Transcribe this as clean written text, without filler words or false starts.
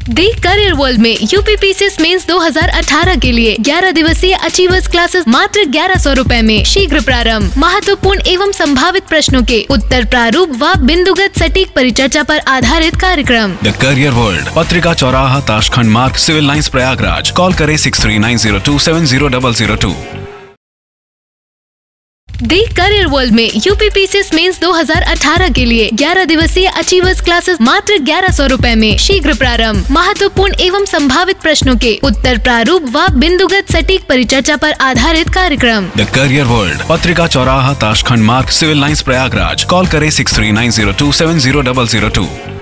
दी career world में UPPCS mains 2018 के लिए 11 दिवसीय अचीवर्स क्लासेस मात्र 1100 रुपए में शीघ्र प्रारंभ। महत्वपूर्ण एवं संभावित प्रश्नों के उत्तर प्रारूप व बिंदुगत सटीक परिचर्चा पर आधारित कार्यक्रम। द करियर वर्ल्ड, पत्रिका चौराहा, ताशखंड मार्ग, सिविल लाइंस, प्रयागराज। कॉल करें 6390270002। दी करियर वर्ल्ड में यूपीपीसीएस मेंस 2018 के लिए 11 दिवसीय अचीवर्स क्लासेस मात्र 1100 रुपए में शीघ्र प्रारंभ। महत्वपूर्ण एवं संभावित प्रश्नों के उत्तर प्रारूप व बिंदुगत सटीक परिचर्चा पर आधारित कार्यक्रम। द करियर वर्ल्ड, पत्रिका चौराहा, ताशखंड मार्ग, सिविल लाइंस, प्रयागराज। कॉल करें 6390270002।